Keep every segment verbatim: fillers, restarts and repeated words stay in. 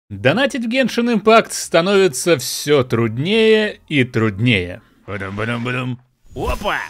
Донатить в Genshin Impact становится все труднее и труднее. Ба-дам-ба-дам-ба-дам. Опа!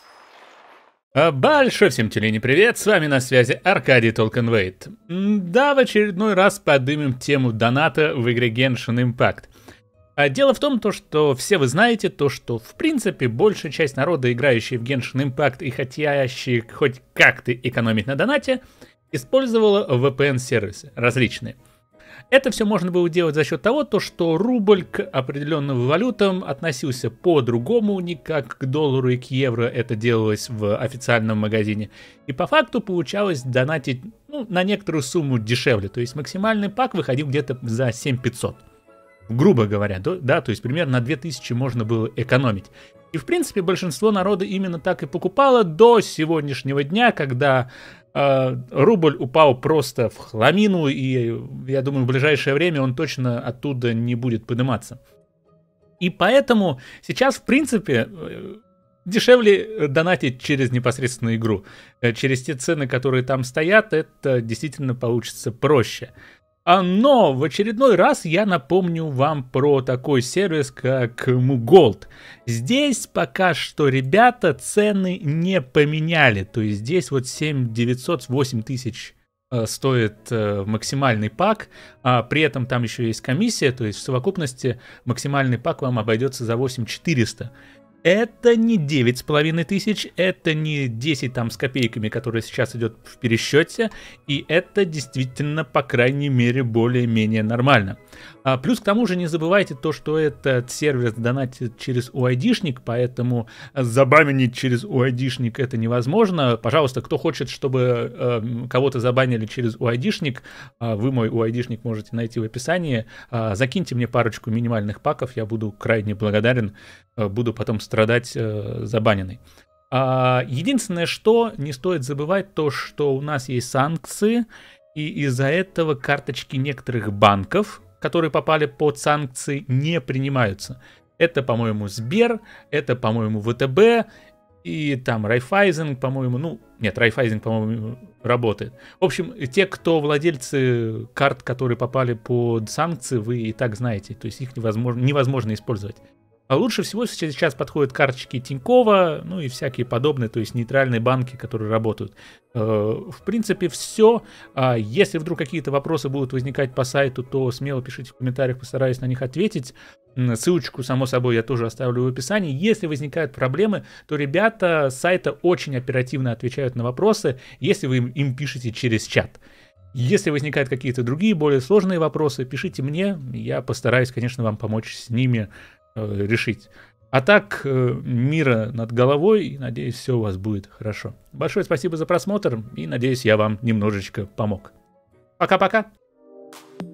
А большой всем тюлени привет, с вами на связи Аркадий Толкенвейт. Да, в очередной раз поднимем тему доната в игре Genshin Impact. А дело в том, то, что все вы знаете, то, что в принципе большая часть народа, играющая в Genshin Impact и хотящие хоть как-то экономить на донате, использовала ви пи эн-сервисы различные. Это все можно было делать за счет того, то, что рубль к определенным валютам относился по-другому, не как к доллару и к евро это делалось в официальном магазине. И по факту получалось донатить ну, на некоторую сумму дешевле. То есть максимальный пак выходил где-то за семь тысяч пятьсот. Грубо говоря, да, то есть примерно на две тысячи можно было экономить. И в принципе большинство народа именно так и покупало до сегодняшнего дня, когда э, рубль упал просто в хламину, и я думаю в ближайшее время он точно оттуда не будет подниматься. И поэтому сейчас в принципе дешевле донатить через непосредственную игру. Через те цены, которые там стоят, это действительно получится проще. Но в очередной раз я напомню вам про такой сервис, как Mugold. Здесь пока что ребята цены не поменяли. То есть здесь вот семь тысяч девятьсот, восемь тысяч э, стоит э, максимальный пак. А при этом там еще есть комиссия. То есть в совокупности максимальный пак вам обойдется за восемь тысяч четыреста. Это не девять с половиной тысяч, это не десять там с копейками, которые сейчас идет в пересчете, и это действительно, по крайней мере, более-менее нормально. А плюс к тому же не забывайте то, что этот сервис донатит через ю ай ди-шник, поэтому забанить через ю ай ди-шник это невозможно. Пожалуйста, кто хочет, чтобы э, кого-то забанили через ю ай ди-шник, э, вы мой ю ай ди-шник можете найти в описании, э, закиньте мне парочку минимальных паков, я буду крайне благодарен, э, буду потом страдать э, забаненный. А, единственное, что не стоит забывать, то, что у нас есть санкции, и из-за этого карточки некоторых банков, которые попали под санкции, не принимаются. Это, по-моему, Сбер, это, по-моему, вэ тэ бэ, и там Райфайзен, по-моему, ну, нет, Райфайзен, по-моему, работает. В общем, те, кто владельцы карт, которые попали под санкции, вы и так знаете, то есть их невозможно, невозможно использовать. А лучше всего сейчас подходят карточки Тинькова, ну и всякие подобные, то есть нейтральные банки, которые работают. В принципе, все. Если вдруг какие-то вопросы будут возникать по сайту, то смело пишите в комментариях, постараюсь на них ответить. Ссылочку, само собой, я тоже оставлю в описании. Если возникают проблемы, то ребята с сайта очень оперативно отвечают на вопросы, если вы им пишете через чат. Если возникают какие-то другие, более сложные вопросы, пишите мне, я постараюсь, конечно, вам помочь с ними решить. А так, мира над головой, и надеюсь, все у вас будет хорошо. Большое спасибо за просмотр, и надеюсь, я вам немножечко помог. Пока-пока!